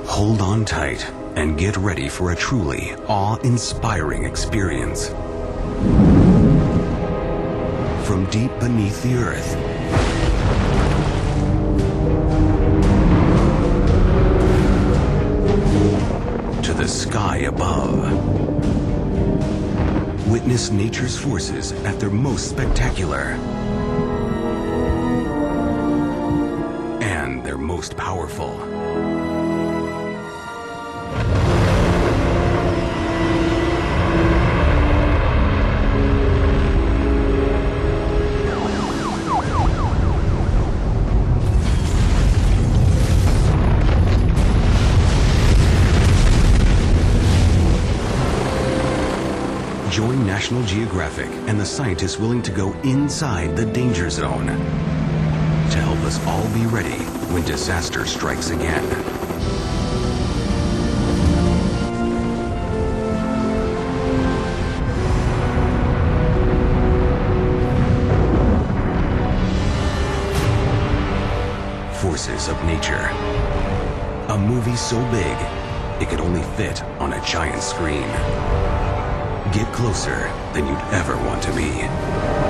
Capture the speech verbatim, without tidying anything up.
Hold on tight and get ready for a truly awe-inspiring experience. From deep beneath the earth to the sky above, witness nature's forces at their most spectacular and their most powerful. Join National Geographic and the scientists willing to go inside the danger zone to help us all be ready when disaster strikes again. Forces of Nature. A movie so big, it could only fit on a giant screen. Get closer than you'd ever want to be.